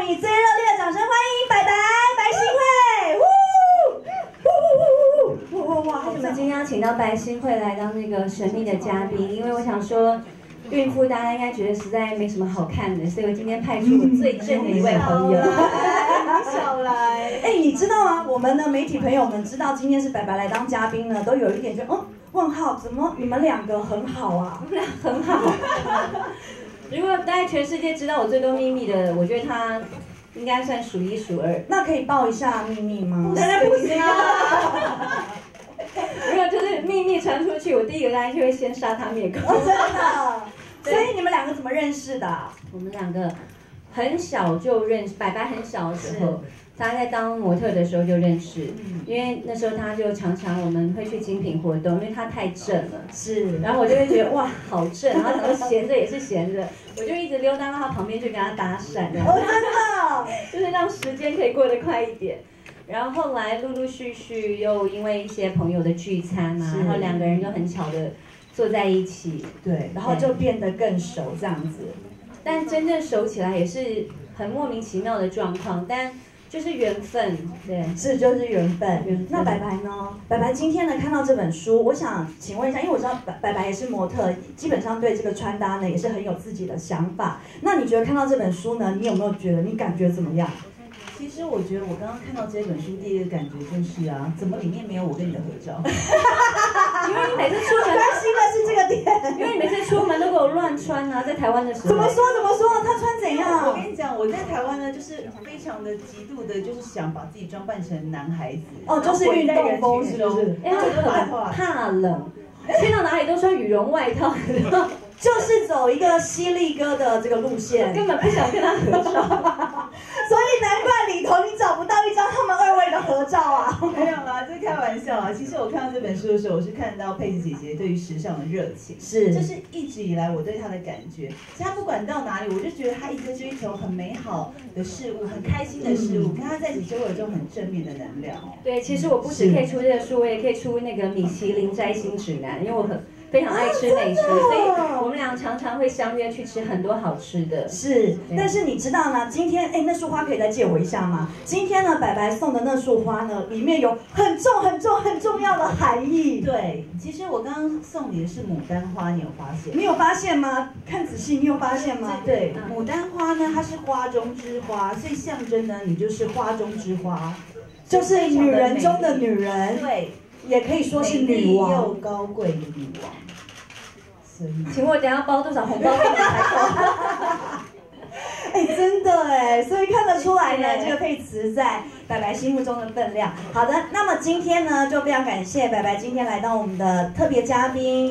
们以最热烈的掌声欢迎白新慧！哇！ 我们今天要请到白新慧来当那个神秘的嘉宾，因为我想说，孕妇大家应该觉得实在没什么好看的，所以我今天派出我最正的一位朋友。 少来！哎，你知道吗？我们的媒体朋友们知道今天是白来当嘉宾呢，都有一点就问号，怎么你们两个很好啊？ 我们俩很好。如果大概全世界知道我最多秘密的，我觉得他应该算数一数二。 那可以报一下秘密吗？ 当然不行啊！如果就是秘密传出去，我第一个当然就会先杀他灭口。 真的。所以你们两个怎么认识的？ 我们两个很小就认识，白很小的时候，他在当模特的时候就认识，因为那时候他就常常我们会去精品活动，因为他太正了， 是， 然后我就会觉得哇好正，然后想说闲着也是闲着，我就一直溜达到他旁边去跟他搭讪， 真的， 就是让时间可以过得快一点。然后后来陆陆续续又因为一些朋友的聚餐啊，然后两个人就很巧的坐在一起， 对，然后就变得更熟这样子。 但真正熟起来也是很莫名其妙的状况，但就是缘分，对， 是就是缘分。那白呢？白今天呢看到这本书，我想请问一下，因为我知道白也是模特，基本上对这个穿搭呢也是很有自己的想法。那你觉得看到这本书呢，你有没有觉得你感觉怎么样？ 其实我觉得我刚刚看到这本书，第一个感觉就是怎么里面没有我跟你的合照？ 因为你每次出门， 担心的是这个点， 因为你每次出门都给我乱穿啊，在台湾的时候。 怎么说？他穿怎样？ 我跟你讲，我在台湾呢，就是非常的极度的，就是想把自己装扮成男孩子。 哦，就是运动风，是不是？ 哎，我怕冷，去到哪里都穿羽绒外套， 就是走一个犀利哥的这个路线， 根本不想跟他合照。 所以难怪里头你找不到一张他们二位的合照啊！ 没有啦，这开玩笑啊。其实我看到这本书的时候，我是看到佩子姐姐对于时尚的热情，这是一直以来我对她的感觉。其实她不管到哪里，我就觉得她一直追求很美好的事物，很开心的事物，跟她在一起就会有这种很正面的能量。 对，其实我不只可以出这个书，我也可以出那个米其林摘星指南，因为我非常爱吃美食，所以我们俩常常会相约去吃很多好吃的。 是，但是你知道呢？今天那束花可以再借我一下吗？今天呢，白送的那束花呢，里面有很重要的含义。 对，其实我刚刚送你的是牡丹花，你有发现？ 你有发现吗？看仔细，你有发现吗？ 对，牡丹花呢，它是花中之花，所以象征呢，你就是花中之花， 就是女人中的女人。 对。 也可以说是女王， 又高贵的女王。 请我等下包多少红包给你才够？ 真的所以看得出来呢，这个佩慈在白心目中的分量。好的，那么今天呢，就非常感谢白今天来到我们的特别嘉宾。